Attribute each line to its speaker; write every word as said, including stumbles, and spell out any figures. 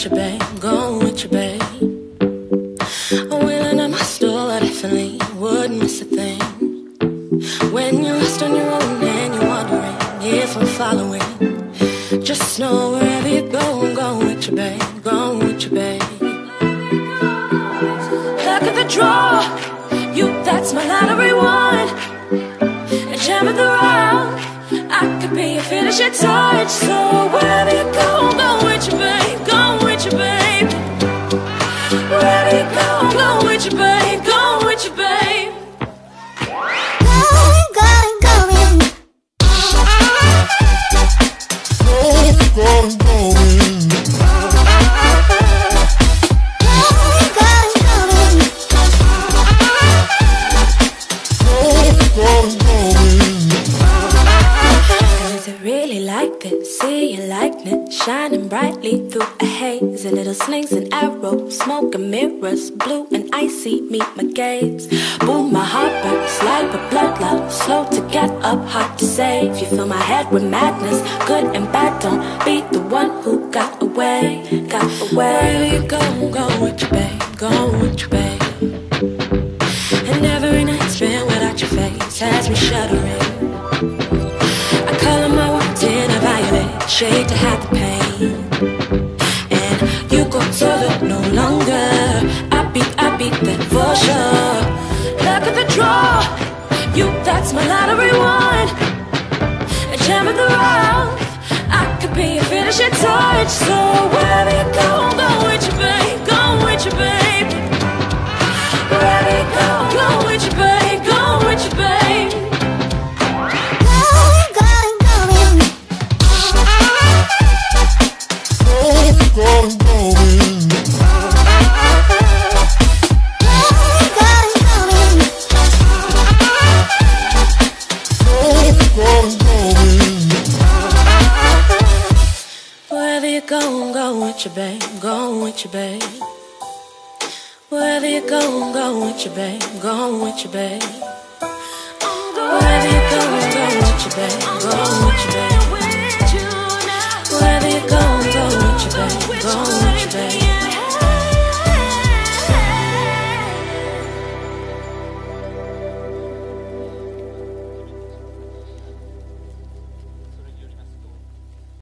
Speaker 1: with you, babe, going with you, babe. I'm willing at my store, I definitely wouldn't miss a thing. When you're lost on your own and you're wondering if I'm following, just know wherever you go, I'm going with you, babe, going with you, babe. Look at the draw, you, that's my lottery one. A gem of the round, I could be your finishing touch. So wherever you go, I'm going with you, babe, going with you, babe. Wherever you go, I'm going with you, babe, going with you, babe.
Speaker 2: Going, going, going. Going, going, going. Going, going, going. Going, going, going.
Speaker 1: Is it really like this? See your likeness shining brightly through a haze. A little slings and arrows, smoke and mirrors, blue and icy meet my gaze. Boom, my heart bursts like a blood love, slow to get up, hard to save. You fill my head with madness, good and bad. Don't be the one who got away, got away. Wherever you go, I'm going with you, babe, going with you, babe. And every night spent without your face has me shuddering. I color my words in a violet shade to hide the pain. And you go solo no longer. I beat, I beat that for sure. Look at the draw, you, that's my lottery one. A gem of the round, I could be your finishing touch. So wherever you go, I'm going with you, babe, going with you, babe. Wherever you go, I'm going with you, babe, going with you, babe.
Speaker 2: Going, going, going. Going, going, going. Going, going, going. Going, going, going.
Speaker 1: Wherever you go, I'm going with you, babe, going with you, babe. Wherever you go, I'm going with you, babe, going with you, babe.